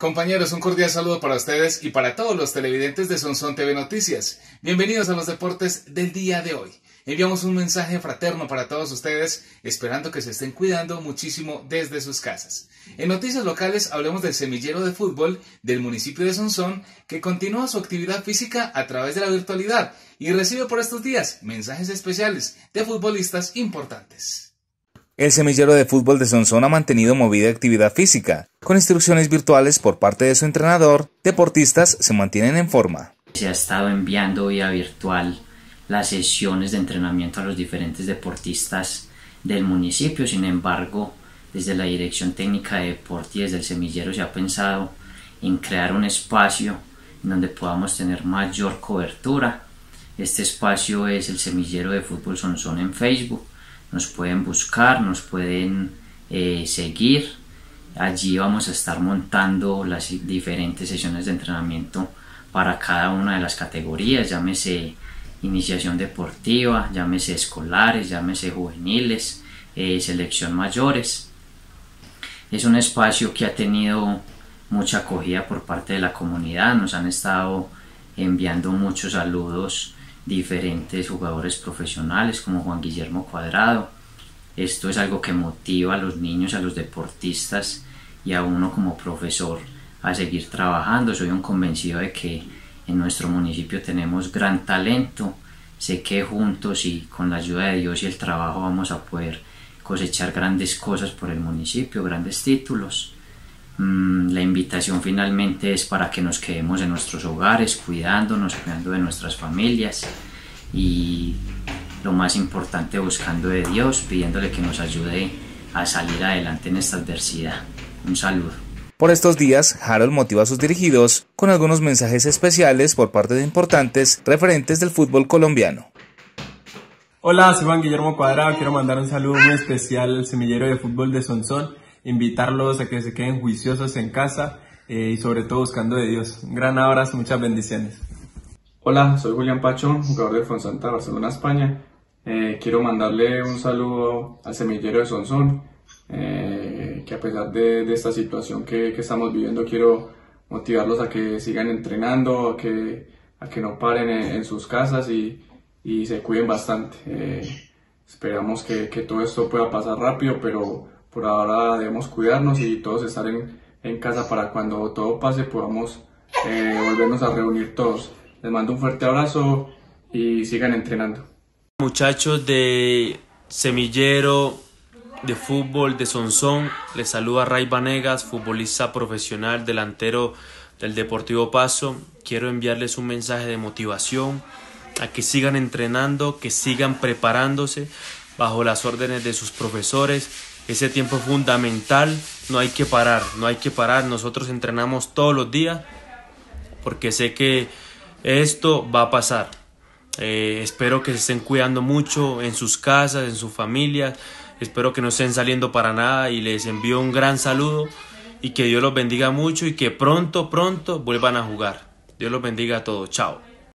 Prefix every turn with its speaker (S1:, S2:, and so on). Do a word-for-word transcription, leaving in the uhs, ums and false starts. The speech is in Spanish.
S1: Compañeros, un cordial saludo para ustedes y para todos los televidentes de Sonsón T V Noticias. Bienvenidos a los deportes del día de hoy. Enviamos un mensaje fraterno para todos ustedes, esperando que se estén cuidando muchísimo desde sus casas. En noticias locales hablemos del semillero de fútbol del municipio de Sonsón, que continúa su actividad física a través de la virtualidad y recibe por estos días mensajes especiales de futbolistas importantes. El semillero de fútbol de Sonsón ha mantenido movida actividad física. Con instrucciones virtuales por parte de su entrenador, deportistas se mantienen en forma.
S2: Se ha estado enviando vía virtual las sesiones de entrenamiento a los diferentes deportistas del municipio. Sin embargo, desde la Dirección Técnica de Deporte y desde el semillero se ha pensado en crear un espacio en donde podamos tener mayor cobertura. Este espacio es el semillero de fútbol Sonsón en Facebook. Nos pueden buscar, nos pueden eh, seguir. Allí vamos a estar montando las diferentes sesiones de entrenamiento para cada una de las categorías, llámese iniciación deportiva, llámese escolares, llámese juveniles, eh, selección mayores. Es un espacio que ha tenido mucha acogida por parte de la comunidad. Nos han estado enviando muchos saludos diferentes jugadores profesionales como Juan Guillermo Cuadrado. Esto es algo que motiva a los niños, a los deportistas y a uno como profesor a seguir trabajando. Soy un convencido de que en nuestro municipio tenemos gran talento. Sé que juntos y con la ayuda de Dios y el trabajo vamos a poder cosechar grandes cosas por el municipio, grandes títulos. La invitación finalmente es para que nos quedemos en nuestros hogares, cuidándonos, cuidando de nuestras familias y lo más importante, buscando de Dios, pidiéndole que nos ayude a salir adelante en esta adversidad. Un saludo.
S1: Por estos días, Harold motiva a sus dirigidos con algunos mensajes especiales por parte de importantes referentes del fútbol colombiano.
S3: Hola, soy Juan Guillermo Cuadrado. Quiero mandar un saludo muy especial al semillero de fútbol de Sonsón. Invitarlos a que se queden juiciosos en casa eh, y sobre todo buscando de Dios. Un gran abrazo, muchas bendiciones.
S4: Hola, soy Julián Pachón, jugador de Fuensanta Barcelona, España. Eh, quiero mandarle un saludo al semillero de Sonsón, eh, que a pesar de, de esta situación que, que estamos viviendo, quiero motivarlos a que sigan entrenando, a que, a que no paren en, en sus casas y, y se cuiden bastante. Eh, esperamos que, que todo esto pueda pasar rápido, pero por ahora debemos cuidarnos y todos estar en, en casa para cuando todo pase podamos eh, volvernos a reunir todos. Les mando un fuerte abrazo y sigan entrenando.
S5: Muchachos de semillero de fútbol de Sonsón, les saluda Ray Vanegas, futbolista profesional, delantero del Deportivo Pasto. Quiero enviarles un mensaje de motivación a que sigan entrenando, que sigan preparándose bajo las órdenes de sus profesores. Ese tiempo es fundamental, no hay que parar, no hay que parar. Nosotros entrenamos todos los días porque sé que esto va a pasar. Eh, espero que se estén cuidando mucho en sus casas, en sus familias. Espero que no estén saliendo para nada y les envío un gran saludo y que Dios los bendiga mucho y que pronto, pronto vuelvan a jugar. Dios los bendiga a todos. Chao.